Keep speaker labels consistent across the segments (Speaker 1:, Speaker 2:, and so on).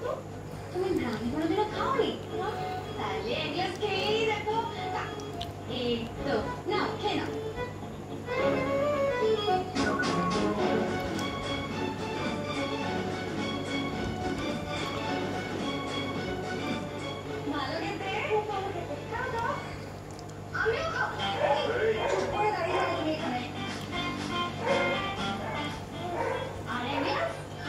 Speaker 1: তো তুমি ব্রাউনি কোনোদিনও খাওনি? তাহলে এক গ্লাস খেয়েই দেখো। এই তো নাও খেয়ে নাও। ভালো খেতে, খুব ভালো খেতে। খাও দাও, আমিও খাবো। চুপ করে দাঁড়িয়ে থাকো তুমি এখানে। আর এক গ্লাস।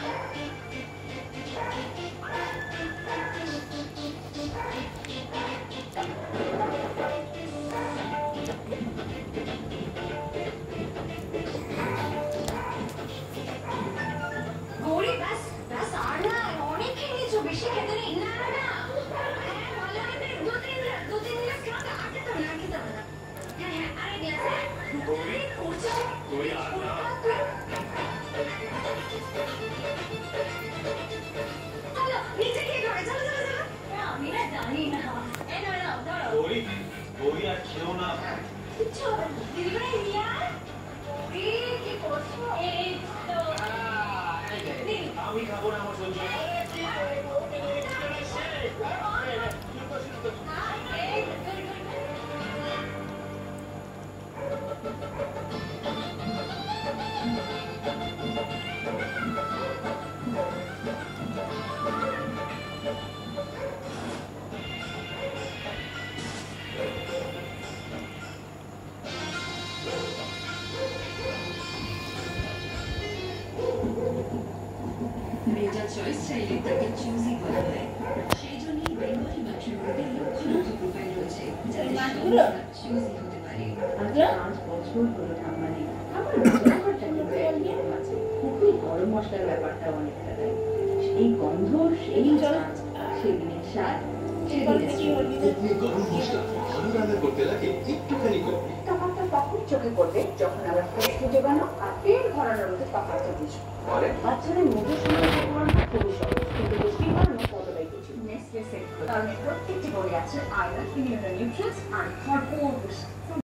Speaker 1: গৌরী ব্যাস ব্যাস আর না, অনেক খেয়ে নিয়েছো, বেশি খেতে নেই। না না না, হ্যাঁ ভালো খেতে, দু তিন গ্লাস খাও। আর খেতে হবে না, আর খেতে হবে না। হ্যাঁ হ্যাঁ আরেক গ্লাস। গৌরী করছো
Speaker 2: গৌরী আর না।
Speaker 1: চলো নিচে গিয়ে ঘরে, চলো চলো চলো। আমি না জানি না। এই নাও ধরো।
Speaker 2: গৌরী গৌরী আর খেও না।
Speaker 1: কিচ্ছু হবে না। দিদিভাই রিয়া, গৌরী কি করছো? এই তো
Speaker 2: আমি খাবো না, আমার সহ্য হয় না।
Speaker 3: মেয়েটার চয়েস চাইলে তাকে চুজি বলা হয়। সেই জন্যই বেঙ্গলি ম্যাট্রিমনিতে লক্ষ লক্ষ প্রোফাইল রয়েছে যাতে সবাই চুজি হতে পারে।
Speaker 4: 5 বছর হলো ঠাম্মা নেই। আমার রান্নাঘরটা কিন্তু একদম আছে। খুবই গরম মশলার ব্যাপারটা অনেকটা তাই। সেই গন্ধ, সেই স্বাদ, সেদিনের স্বাদ, সেদিনের স্মৃতি।
Speaker 5: আপনি গরম মশলা ভালো রান্না করতে লাগে একটুখানি কম।
Speaker 4: তফাৎটা তখন চোখে পড়বে যখন আবার পোস্ত জোগানো আর পেট ভরানোর মধ্যে তফাৎটা বুঝবো। বাচ্চাদের মধুর সঙ্গে পড়ানো খুবই সহজ, কিন্তু পুষ্টি বাড়ানো কতটাই কিছু। নেসলে সেট কারণ প্রত্যেকটি বই আছে আয়রন, নিউট্রিয়েন্টস আর ভরপুর পুষ্টি।